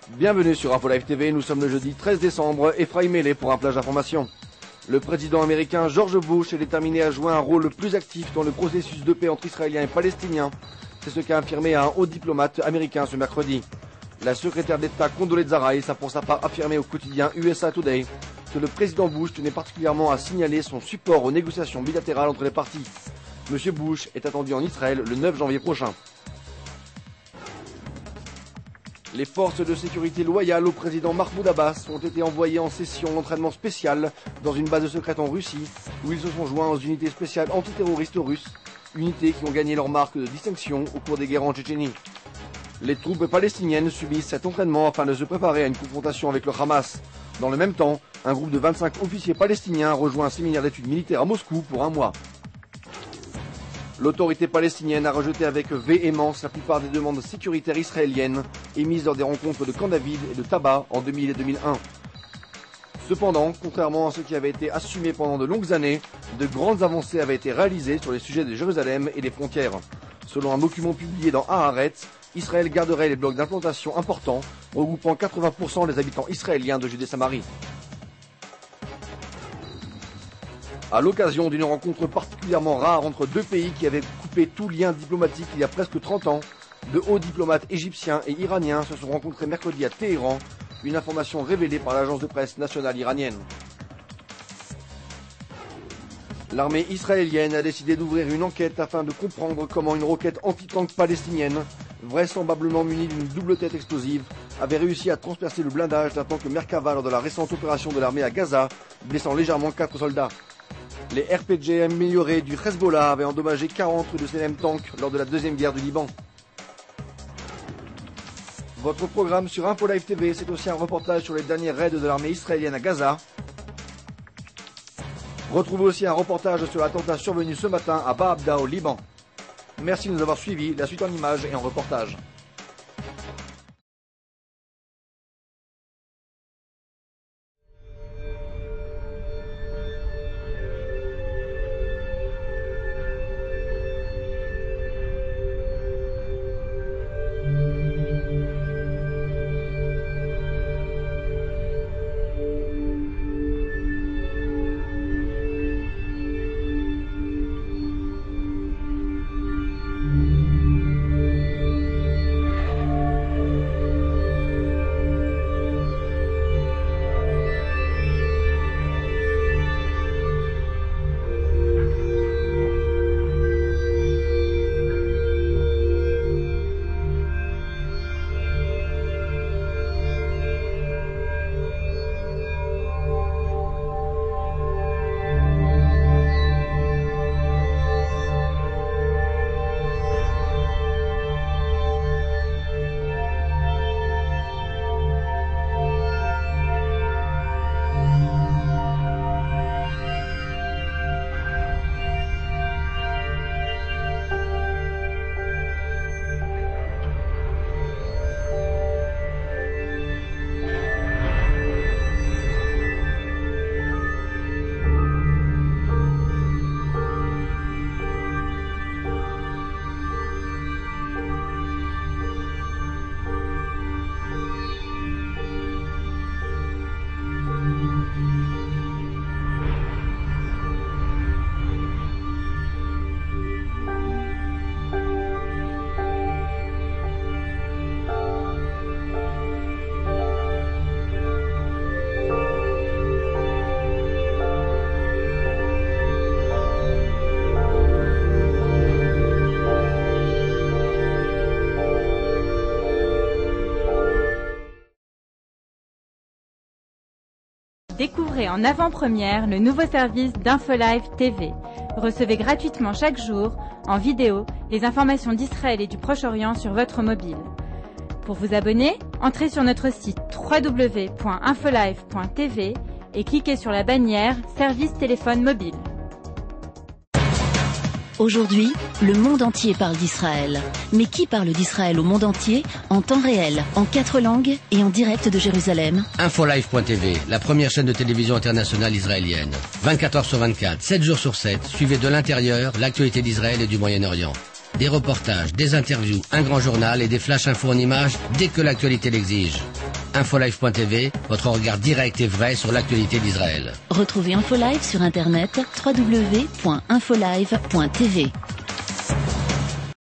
Bienvenue sur Info Live TV, nous sommes le jeudi 13 décembre, Ephraim Mêlé pour un flash d'information. Le président américain George Bush est déterminé à jouer un rôle plus actif dans le processus de paix entre Israéliens et Palestiniens. C'est ce qu'a affirmé un haut diplomate américain ce mercredi. La secrétaire d'État Condoleezza Rice a pour sa part affirmé au quotidien USA Today que le président Bush tenait particulièrement à signaler son support aux négociations bilatérales entre les parties. Monsieur Bush est attendu en Israël le 9 janvier prochain. Les forces de sécurité loyales au président Mahmoud Abbas ont été envoyées en session d'entraînement spécial dans une base secrète en Russie, où ils se sont joints aux unités spéciales antiterroristes russes, unités qui ont gagné leur marque de distinction au cours des guerres en Tchétchénie. Les troupes palestiniennes subissent cet entraînement afin de se préparer à une confrontation avec le Hamas. Dans le même temps, un groupe de 25 officiers palestiniens a rejoint un séminaire d'études militaires à Moscou pour un mois. L'autorité palestinienne a rejeté avec véhémence la plupart des demandes sécuritaires israéliennes émises lors des rencontres de Camp David et de Taba en 2000 et 2001. Cependant, contrairement à ce qui avait été assumé pendant de longues années, de grandes avancées avaient été réalisées sur les sujets de Jérusalem et des frontières. Selon un document publié dans Haaretz, Israël garderait les blocs d'implantation importants, regroupant 80% des habitants israéliens de Judée-Samarie. À l'occasion d'une rencontre particulièrement rare entre deux pays qui avaient coupé tout lien diplomatique il y a presque 30 ans, de hauts diplomates égyptiens et iraniens se sont rencontrés mercredi à Téhéran, une information révélée par l'agence de presse nationale iranienne. L'armée israélienne a décidé d'ouvrir une enquête afin de comprendre comment une roquette anti-tank palestinienne, vraisemblablement munie d'une double tête explosive, avait réussi à transpercer le blindage d'un tank Merkava lors de la récente opération de l'armée à Gaza, blessant légèrement 4 soldats. Les RPG améliorés du Hezbollah avaient endommagé 40 de ces mêmes tanks lors de la deuxième guerre du Liban. Votre programme sur Info Live TV, c'est aussi un reportage sur les derniers raids de l'armée israélienne à Gaza. Retrouvez aussi un reportage sur l'attentat survenu ce matin à Baabda au Liban. Merci de nous avoir suivis, la suite en images et en reportage. Découvrez en avant-première le nouveau service d'Info Live TV. Recevez gratuitement chaque jour, en vidéo, les informations d'Israël et du Proche-Orient sur votre mobile. Pour vous abonner, entrez sur notre site www.infolive.tv et cliquez sur la bannière Service téléphone mobile. Aujourd'hui, le monde entier parle d'Israël. Mais qui parle d'Israël au monde entier, en temps réel, en 4 langues et en direct de Jérusalem? Infolive.tv, la première chaîne de télévision internationale israélienne. 24 heures sur 24, 7 jours sur 7, suivez de l'intérieur l'actualité d'Israël et du Moyen-Orient. Des reportages, des interviews, un grand journal et des flash infos en images dès que l'actualité l'exige. Infolive.tv, votre regard direct et vrai sur l'actualité d'Israël. Retrouvez InfoLive sur internet www.infolive.tv.